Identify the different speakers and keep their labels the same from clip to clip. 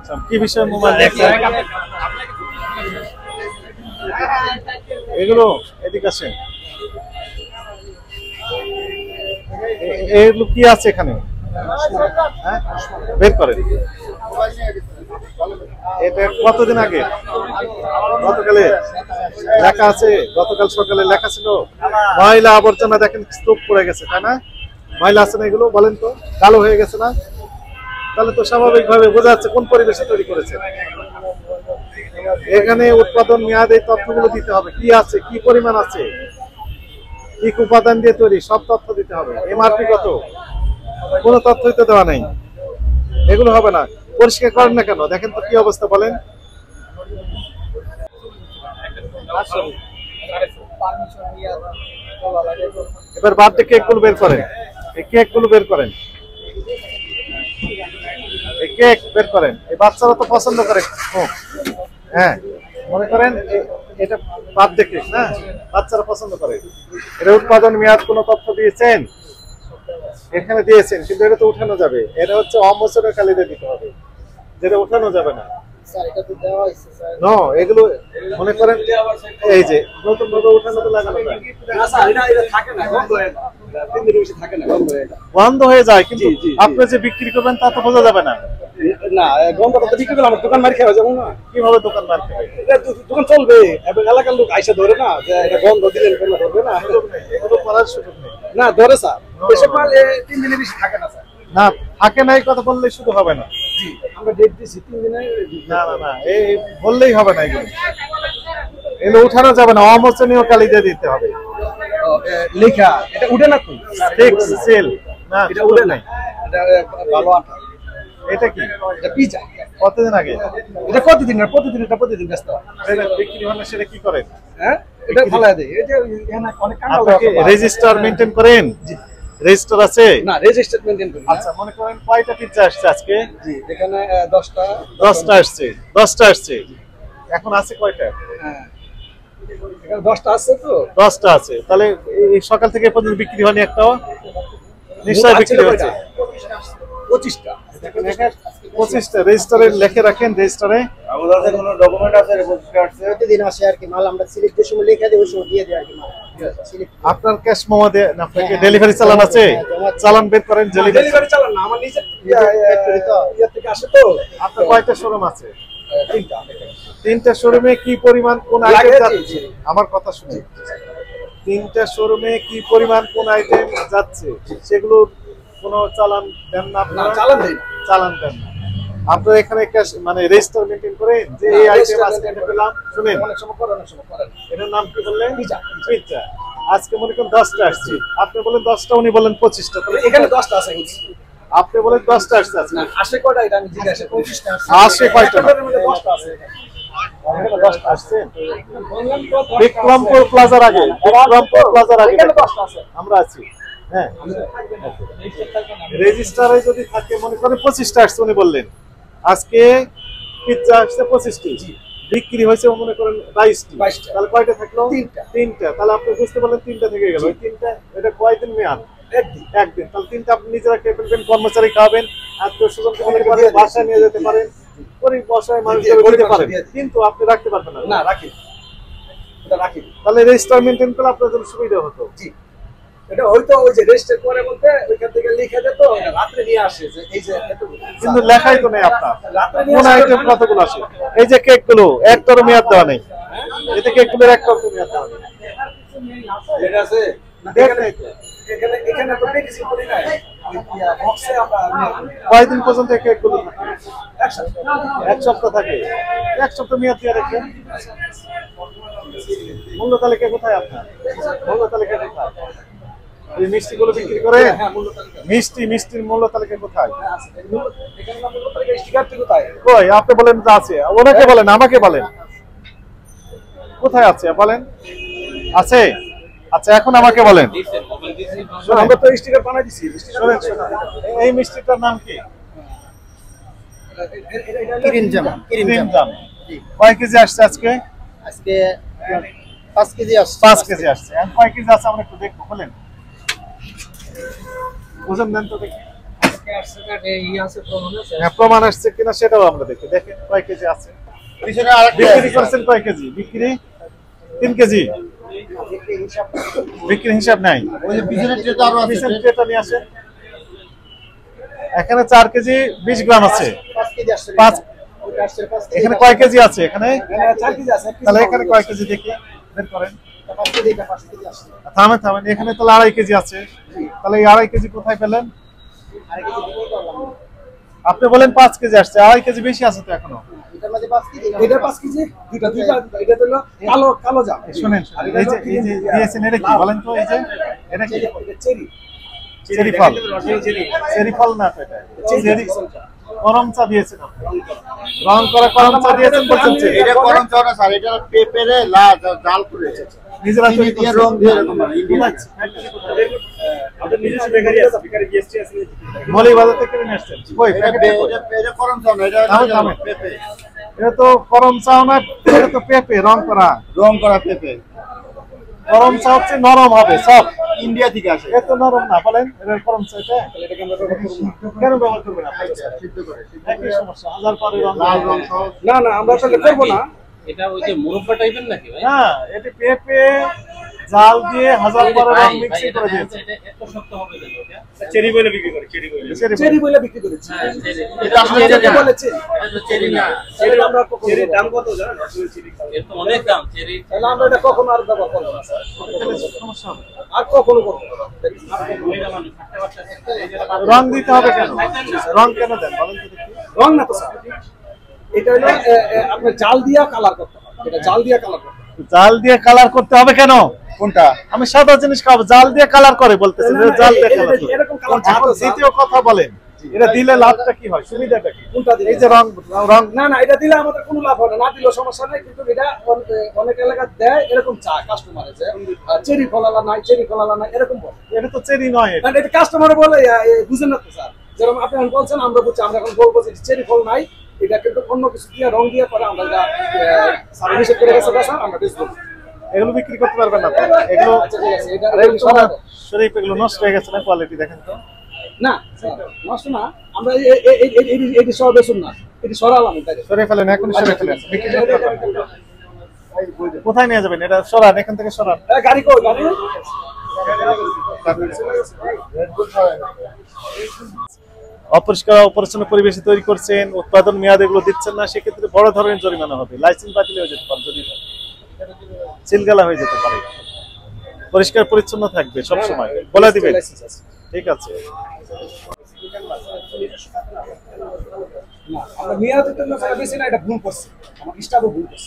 Speaker 1: কি বিষয়ে মোবাইল দেখছেন? এগুলো এদিকে আসেন। এগুলো কি আছে এখানে? হ্যাঁ, বের করেন। এটা কতদিন আগে? গতকালে লেখা আছে, গতকাল সকালে লেখা ছিল ময়লা আবর্জনা, দেখেন স্তূপ পড়ে গেছে, তাই না? ময়লা আছে না এগুলো? বলেন তো, কালো হয়ে গেছে না? তাহলে তো স্বাভাবিকভাবে বোঝা যাচ্ছে কোন পরিবেশে তৈরি করেছে। এখানে উৎপাদন মেয়াদ এই তথ্যগুলো দিতে হবে, কি আছে, কি পরিমাণ আছে, কি উপাদান দিয়ে তৈরি, সব তথ্য দিতে হবে। এমআরপি কত, কোনো তথ্য দিতে দেওয়া নেই। এগুলো হবে না। পরিষ্কার করেন না কেন? দেখেন তো কি অবস্থা, বলেন। এবার বার্থডে কেক গুলো বের করেন, এই কেক গুলো বের করেন, এই কেক বের করেন। এই বাচ্চারা তো পছন্দ করে। হ্যাঁ, মনে করেন এটা বার্থডে কেক না, বাচ্চারা পছন্দ করে। এটা উৎপাদন মেয়াদ কোনো তথ্য দিয়েছেন? এখানে দিয়েছেন, কিন্তু এটা তো উঠানো যাবে। এটা হচ্ছে অমোচনের কালিতে দিতে হবে, যেটা উঠানো যাবে না। নো, এগুলো মনে করেন এই যে নতুন ভাবে উঠানো তো লাগানো যায় বন্ধ হয়ে যায়, কিন্তু আপনি যে বিক্রি করবেন তা তো বোঝা যাবে না।
Speaker 2: না, গন্ধ তো বিক্রি করলে আমার দোকান মার খেয়ে যাবো না।
Speaker 1: কিভাবে দোকান মার খেয়ে?
Speaker 2: দোকান চলবে এবং এলাকার লোক আইসা ধরে না যে এটা গন্ধ দিলেন কেন ধরবে না?
Speaker 1: এগুলো করার সুযোগ নেই।
Speaker 2: না ধরে স্যার, এসব মাল 3 দিনের বেশি থাকে না স্যার।
Speaker 1: না থাকে না, এই কথা বললেই শুধু হবে না।
Speaker 2: জি, আমরা ডেট দিছি 3 দিনে।
Speaker 1: না না না, এই বললেই হবে না। এগুলো উঠানো যাবে না, অমোচনীয় কালিতে দিতে হবে।
Speaker 2: লেখা এটা উঠে না তো,
Speaker 1: ঠিক সেল না,
Speaker 2: এটা উঠে নাই। এটা ভালো আটা।
Speaker 1: এটা কি?
Speaker 2: এটা পিজা।
Speaker 1: কতদিন আগে?
Speaker 2: এটা প্রতিদিন না, প্রতিদিন এটা প্রতিদিন ব্যস্ত।
Speaker 1: এটা বিক্রি হয় না, সেটা কি করেন?
Speaker 2: হ্যাঁ, এটা ফালায় দেয়। এই যে এখানে অনেক কাঁঠাল
Speaker 1: রেজিস্টার মেইনটেইন করেন? জি, রেজিস্টার আছে।
Speaker 2: না, রেজিস্টার মেইনটেইন করি।
Speaker 1: আচ্ছা, মনে করেন কয়টা পিজ্জা আসছে আজকে?
Speaker 2: জি, এখানে 10টা
Speaker 1: আসছে। 10টা আসছে। এখন আছে কয়টা?
Speaker 2: হ্যাঁ, এখানে 10টা আছে তো।
Speaker 1: 10টা আছে। তাহলে এই সকাল থেকে পর্যন্ত বিক্রি হয়নি একটাও? নিশ্চয়ই বিক্রি হয়েছে।
Speaker 2: 25টা।
Speaker 1: 25টা রেজিস্টারে লিখে রাখেন। রেজিস্টারে
Speaker 2: আমাদের কোনো ডকুমেন্ট আছে? রেজিস্টার আছে, প্রতিদিন আসে আর কি মাল। আমরা সিলিপ যে সময় লিখে দেই ওই সময় দিয়ে দেই আর কি মাল।
Speaker 1: আপনার ক্যাশ মোমো দিয়ে না, আপনাকে ডেলিভারি চালান আছে? চালান বের করেন।
Speaker 2: ডেলিভারি চালান না, আমার নিজে ফ্যাক্টরি তো ইয়া থেকে আসে তো।
Speaker 1: আপনার কয়টা শোরুম আছে?
Speaker 2: 3টা।
Speaker 1: 3টা শোরুমে কি পরিমাণ কোন আইটেম যাচ্ছে? আমার কথা শুনুন। 3টা শোরুমে কি পরিমাণ কোন আইটেম যাচ্ছে সেগুলো কোনো চালান দেন না আপনারা?
Speaker 2: চালান দেন।
Speaker 1: চালান দেন না। আপনারা এখানে ক্যাশ মানে রেজিস্টার মেইনটেইন করেন যে এই আইটেম আজকে এটা পেলাম। শুনেন,
Speaker 2: অনেক সময় করেন, অনেক সময় করেন।
Speaker 1: এটার নাম কি বললেন?
Speaker 2: পিজা।
Speaker 1: পিজ্জা। আজকে মনে করেন 10টা আসছে, আপনি বলেন 10টা, উনি বলেন 25টা। তাহলে
Speaker 2: এখানে 10টা আছে।
Speaker 1: আপনি বলেন 10টা আসছে আজকে।
Speaker 2: আসে কয়টা এটা আমি জিজ্ঞাসা করি। 25টা
Speaker 1: আসে কয়টা?
Speaker 2: 10টা আছে।
Speaker 1: এখানে 10টা আসছে। বিক্রমপুর প্লাজার আগে, বিক্রমপুর প্লাজার আগে
Speaker 2: এখানে 10টা আছে।
Speaker 1: আমরা আছি। হ্যাঁ, রেজিস্টারে যদি থাকে মনে করেন 25টা আসছে, উনি বললেন আজকে পিজ্জা আসছে 25টি, বিক্রি হয়েছে মনে করেন 22টি। তাহলে কয়টা থাকলো? 3টা। তাহলে আপনি বুঝতে পারলেন 3টা থেকে গেল। ওই 3টা এটা কয়দিন মেয়াদ? একদিন। তাহলে 3টা আপনি নিজেরা খেয়ে ফেলবেন, কর্মচারী খাবেন, আত্মীয় স্বজনকে দিতে পারেন, বাসায় নিয়ে যেতে পারেন, গরিব বসায় মানুষকে দিতে পারেন, কিন্তু আপনি রাখতে পারবেন না।
Speaker 2: না, রাখি। এটা রাখি।
Speaker 1: তাহলে রেজিস্টার মেইনটেইন করলে আপনার জন্য সুবিধা হতো।
Speaker 2: জি, এটা হয়তো ওই যে রেজিস্টার করে বলতে ওইখান থেকে লিখে দিত, রাতে নিয়ে আসে যে এই যে
Speaker 1: কিন্তু লেখাই তো নেই আপনার কোন আইটেম কতগুলো আসে। এই যে কেকগুলো একটারও মেয়াদ দেওয়া নেই, এতে কেকগুলোর একটারও মেয়াদ দেওয়া নেই।
Speaker 2: এটা আছে
Speaker 1: দেখেন
Speaker 2: এখানে, এখানে তো প্যাকেজিং করি নাই। বক্সে আমরা
Speaker 1: কয়দিন পর্যন্ত এই কেকগুলো থাকে? এক সপ্তাহ থাকে। এক সপ্তাহ মেয়াদ দিয়ে রাখেন। মূল্য তালিকা কোথায় আপনার? মূল্য তালিকা কোথায়? এই মিষ্টিগুলো বিক্রি করে? মিষ্টির মূল্য তালিকা কোথায়? কই আপনি বলেন যে আছে, ওনাকে বলেন, আমাকে বলেন কোথায় আছে বলেন। আছে? আচ্ছা, এখন আমাকে বলেন।
Speaker 2: আমরা তো স্টিকার বানাই দিছি।
Speaker 1: শুনেন, এই মিষ্টিটার নাম কি?
Speaker 2: ক্রিম জাম।
Speaker 1: কয় কেজি আসছে আজকে?
Speaker 2: আজকে 5 কেজি আসছে।
Speaker 1: 5 কেজি আসছে। এখন কয় কেজি আছে আমরা একটু দেখবো, বলেন। ওজন দেন তো দেখি। হ্যাঁ, প্রমাণ আসছে কিনা সেটাও আমরা দেখি। দেখেন কয় কেজি আছে,
Speaker 2: পিছনে আরেকটা
Speaker 1: বিক্রি করছেন কয় কেজি? বিক্রি 3 কেজি, বিক্রি হিসাব নাই।
Speaker 2: ওই যে পিছনে ট্রেটা আরো আছে
Speaker 1: পিছন ট্রেটা নিয়ে আসেন। এখানে 4 কেজি 20 গ্রাম আছে।
Speaker 2: 5 কেজি আসছে।
Speaker 1: পাঁচ।
Speaker 2: ওইটা আসছে 5 কেজি।
Speaker 1: এখানে কয় কেজি আছে? এখানে
Speaker 2: 4 কেজি আছে।
Speaker 1: তাহলে এখানে কয় কেজি দেখি বের করেন।
Speaker 2: 5 কেজি, এটা 5 কেজি আসছে।
Speaker 1: থামেন থামেন, এখানে তাহলে 2.5 কেজি আছে। তাহলে এই 2.5 কেজি কোথায় পেলেন?
Speaker 2: আর কেজি বিক্রি করলাম।
Speaker 1: আপনি বলেন 5 কেজি আসছে, 2.5 কেজি বেশি আছে তো এখনো।
Speaker 2: এটার মধ্যে 5 কেজি, এটা 5 কেজি, দুইটা এটা হলো কালো জাম।
Speaker 1: শুনেন, এই যে দিয়েছেন এটা কি বলেন তো? এই যে এটা কি?
Speaker 2: চেরি
Speaker 1: চেরি ফল। চেরি ফল না তো, এটা চেরি করমচা দিয়েছেন আপনি। রং করা করমচা দিয়েছেন বলছেন চেরি।
Speaker 2: এটা করম চাওয়া স্যার, এটা পেপেরে জাল করে
Speaker 1: নিজেরা তৈরি
Speaker 2: দিয়ে
Speaker 1: করছেন।
Speaker 2: রং দিয়ে এরকম মানে ইন্ডিয়া
Speaker 3: আমাদের নিজস্ব বেকারি আছে, বেকারি জিএসটি আছে।
Speaker 1: মলি বাজার থেকে কিনে আসছেন। কই
Speaker 2: এটা
Speaker 1: প্যাকেটে কই?
Speaker 2: এটা করম চাওয়া না, এটা
Speaker 1: থামেন।
Speaker 2: পেপে,
Speaker 1: এটা তো করমচা না, এটা তো পেঁপে রং করা।
Speaker 2: রং করা পেপে,
Speaker 1: করমচা হচ্ছে নরম হবে, সব।
Speaker 2: ইন্ডিয়া থেকে আসে।
Speaker 1: এটা তো নরম না, বলেন এটা করমচা। এটা
Speaker 2: এটাকে আমরা ব্যবহার করব না।
Speaker 1: কেন ব্যবহার করবেন আপনি?
Speaker 2: সিদ্ধ করে
Speaker 1: একই সমস্যা, হাজার পরে রং।
Speaker 2: লাল রং সহ।
Speaker 3: না না, আমরা তাহলে করব না।
Speaker 4: এটা ওই যে মুরব্বা টাইপের নাকি ভাই?
Speaker 1: না, এটা পেঁপে জাল দিয়ে হাজার পরে রং মিক্সিং করে দিয়েছে।
Speaker 4: এটা এত শক্ত হবে কেন এটা?
Speaker 3: চেরি বলে বিক্রি করে, চেরি বলে।
Speaker 2: চেরি বলে বিক্রি করেছি।
Speaker 4: হ্যাঁ, চেরি।
Speaker 2: এটা আসলে
Speaker 4: চেরি
Speaker 2: চেরি
Speaker 4: না।
Speaker 2: বলে চেরি।
Speaker 4: এটা তো চেরি না।
Speaker 2: চেরি আমরা কখনো
Speaker 3: চেরির দাম কত জানেন? চেরি
Speaker 4: এর তো অনেক দাম চেরি।
Speaker 2: তাহলে আমরা এটা কখনো আর ব্যবহার করব না স্যার।
Speaker 1: তাহলে সমস্যা হবে।
Speaker 2: আর কখনো করব না।
Speaker 4: মহিলা মানুষ হাঁটতে পারতেছে।
Speaker 1: রং দিতে হবে কেন? রং কেন দেন বলেন তো দেখি।
Speaker 2: রং না তো স্যার, এটা হলো আপনার জাল দিয়া কালার করতে হবে। এটা জাল দিয়া কালার করতে হবে।
Speaker 1: জাল দিয়ে কালার করতে হবে কেন?
Speaker 2: কোনটা?
Speaker 1: আমি সাদা জিনিস খাবো, জাল দিয়ে কালার করে বলতেছেন। এটা জাল দিয়ে কালার করে।
Speaker 2: এরকম কালার
Speaker 1: এখন দ্বিতীয় কথা বলেন, এটা দিলে লাভটা কি হয়, সুবিধাটা কি?
Speaker 2: কোনটা দিলে?
Speaker 1: এই যে রং রং
Speaker 2: না না, এটা দিলে আমাদের কোনো লাভ হবে না, না দিলেও সমস্যা নাই। কিন্তু এটা অনেক এলাকা দেয় এরকম চা কাস্টমারে যে চেরি ফলালা নাই, চেরি ফলালা নাই এরকম বলে।
Speaker 1: এটা তো চেরি নয়। এটা
Speaker 2: কারণ এটা কাস্টমারে বলে বুঝেন না তো স্যার। যেরকম আপনি এখন বলছেন, আমরা বুঝছি, আমরা এখন বলবো যে চেরি ফল নাই, এটা কিন্তু অন্য কিছু দিয়ে রং দিয়ে পরে আমরা এটা সার্ভিস করে গেছে স্যার, আমরা বেচবো।
Speaker 1: এগুলো বিক্রি করতে পারবেন না তো? এগুলো
Speaker 2: আচ্ছা ঠিক আছে, এটা
Speaker 1: আরে এগুলো তো না, শরীফ এগুলো নষ্ট হয়ে গেছে না, কোয়ালিটি দেখেন তো।
Speaker 2: না স্যার, নষ্ট না, আমরা এটি সব বেচুন না, এটি সরালাম তাই।
Speaker 1: সরে ফেলেন, এখন সরে ফেলেন, বিক্রি করতে পারবেন না। কোথায় নিয়ে যাবেন? এটা সরান, এখান থেকে সরান।
Speaker 2: গাড়ি কই গাড়ি?
Speaker 1: অপরিষ্কার অপরিচ্ছন্ন পরিবেশে তৈরি করছেন, উৎপাদন মেয়াদ এগুলো দিচ্ছেন না, সেক্ষেত্রে বড় ধরনের জরিমানা হবে, লাইসেন্স বাতিল হয়ে যেতে পারে, যদি সিলগালা হয়ে যেতে পারে। পরিষ্কার পরিচ্ছন্ন থাকবে সব সময়, বলে দিবেন। ঠিক আছে।
Speaker 2: না, আমরা মেয়াদের জন্য স্যার বেশি না, এটা ভুল করছে, আমার স্টাফও ভুল করছে।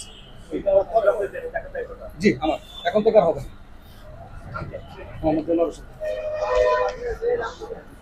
Speaker 2: জি, আমার এখন থেকে আর হবে না। আমার জন্য